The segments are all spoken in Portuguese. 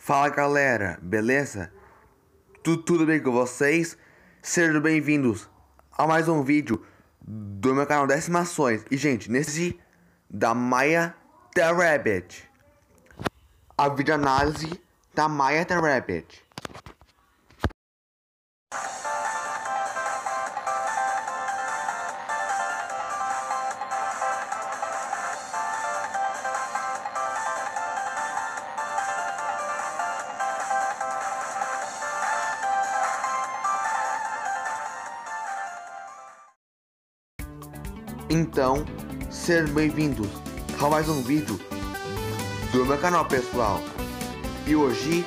Fala galera, beleza? Tudo bem com vocês? Sejam bem-vindos a mais um vídeo do meu canal de estimações. E gente, nesse da Maya the Rabbit, a videoanálise da Maya the Rabbit. Então, sejam bem-vindos a mais um vídeo do meu canal, pessoal. E hoje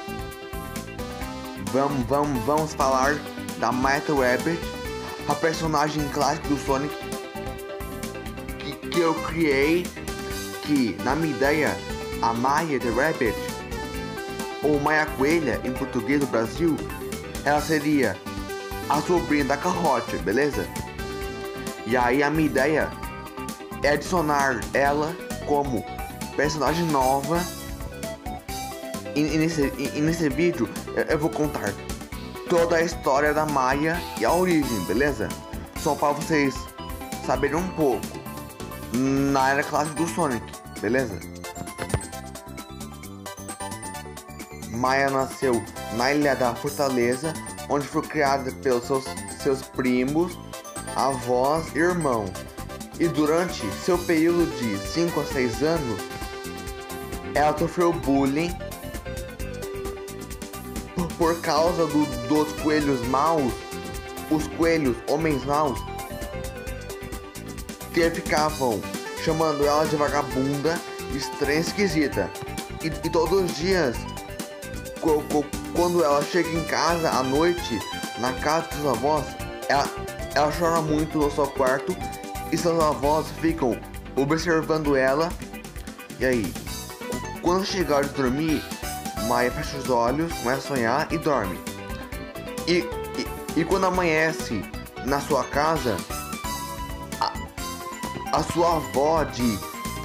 vamos falar da Maya the Rabbit, a personagem clássica do Sonic que eu criei, que na minha ideia a Maya the Rabbit, ou Maya Coelha em português do Brasil, ela seria a sobrinha da Carrote, beleza? E aí a minha ideia é adicionar ela como personagem nova. E nesse vídeo eu vou contar toda a história da Maya e a origem, beleza? Só para vocês saberem um pouco na era clássica do Sonic, beleza? Maya nasceu na Ilha da Fortaleza, onde foi criada pelos seus primos, avós e irmãos. E durante seu período de 5 a 6 anos, ela sofreu bullying por causa dos coelhos maus, os coelhos homens maus, que ficavam chamando ela de vagabunda, estranha, esquisita. E todos os dias, quando ela chega em casa à noite, na casa dos avós, ela chora muito no seu quarto e seus avós ficam observando ela. E aí, quando chegar de dormir, Maya fecha os olhos, começa a sonhar e dorme. E quando amanhece na sua casa, a sua avó de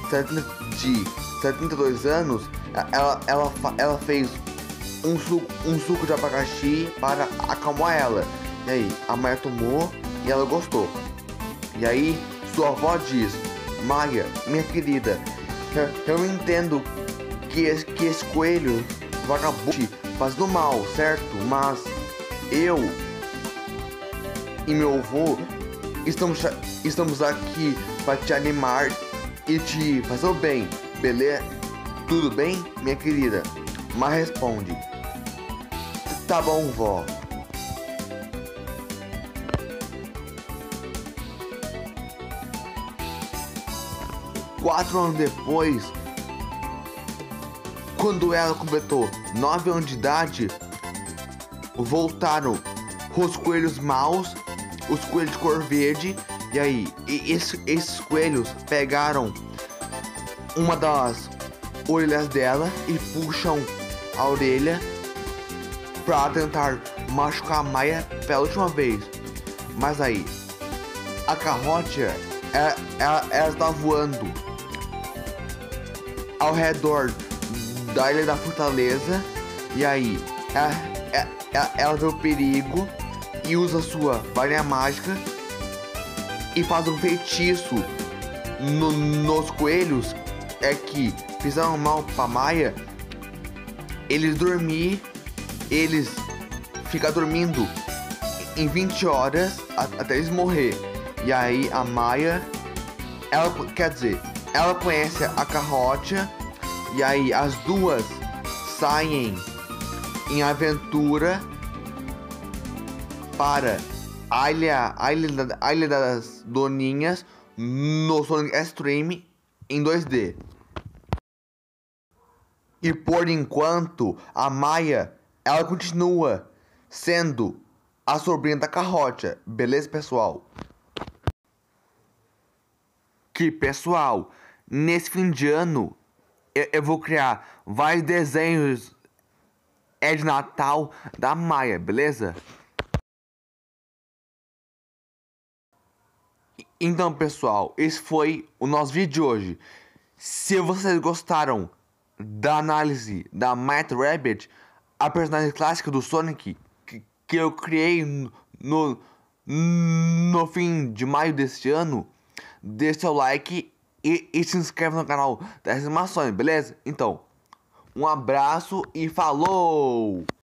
72 anos, ela fez um suco de abacaxi para acalmar ela. E aí, a Maya tomou e ela gostou. E aí, sua avó diz: Maya, minha querida, eu entendo que esse coelho vagabundo faz do mal, certo? Mas eu e meu avô estamos aqui para te animar e te fazer o bem, beleza? Tudo bem, minha querida? Mas responde: tá bom, vó. Quatro anos depois, quando ela completou 9 anos de idade, voltaram os coelhos maus, os coelhos de cor verde. E aí, esses coelhos pegaram uma das orelhas dela e puxam a orelha pra tentar machucar a Maya pela última vez. Mas aí, a Carrote, ela está voando ao redor da Ilha da Fortaleza. E aí, ela vê o perigo e usa sua varinha mágica e faz um feitiço nos coelhos que fizeram mal pra Maya. Eles ficam dormindo em 20 horas até eles morrer. E aí a Maya, ela conhece a Carrote. E aí as duas saem em aventura para a ilha das Doninhas no Sonic Extreme em 2D. E por enquanto a Maya, ela continua sendo a sobrinha da Carrote, beleza, pessoal? Pessoal, nesse fim de ano eu vou criar vários desenhos de Natal da Maya, beleza? Então, pessoal, esse foi o nosso vídeo de hoje. Se vocês gostaram da análise da Matt Rabbit, a personagem clássica do Sonic, que eu criei no fim de maio deste ano, deixe seu like e se inscreve no canal das animações, beleza? Então, um abraço e falou!